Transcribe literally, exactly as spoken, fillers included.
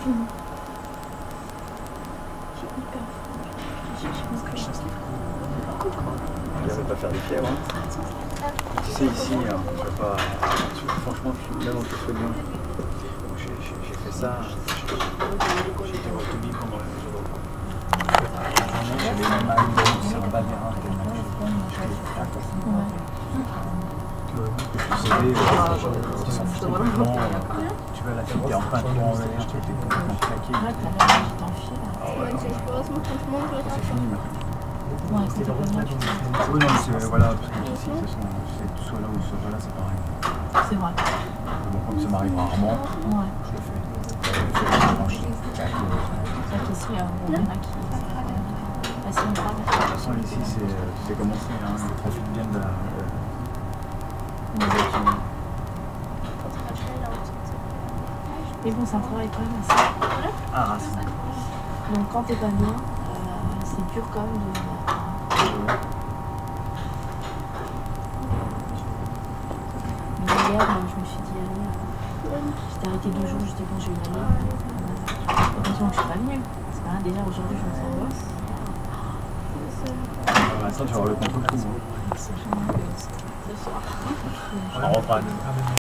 Mmh. J'ai hyper faim. Je pense que je chasse les coups. Je ne vais pas faire des fièvres. Hein. Tu sais, ici, hein, je vais pas. Franchement, même en te soignant, j'ai fait ça. J'ai été retenu pendant le jour. J'avais une main sur le bas des reins. Tu sais, qui sont complètement. Tu vois, la fille qui est en plein tour en l'air, qui était complètement claquée. Ah ouais, c'est fini maintenant. Ouais, c'est pas mal. Oui, non, c'est voilà, parce que ici, de toute façon, c'est soit là ou soit là, c'est pareil. C'est vrai. Bon, comme ça m'arrive rarement, Ouais. je le fais. Je le fais la revanche. C'est vrai qu'ici, il y en a qui. C'est une grave. De toute façon, ici, c'est commencé, hein, ils profitent bien de la. Mais bon, c'est un travail quand même assez. Ah, racine. Donc quand t'es pas bien, euh, c'est dur quand même de. Mais hier, je me suis dit, allez, euh, j'étais arrêtée deux jours, j'étais bon, j'ai eu une année. Heureusement que je suis pas venue. C'est pas grave, déjà aujourd'hui, je me sens bosse. Attends, tu vas avoir le contre-coup. C'est ce soir. On reprend.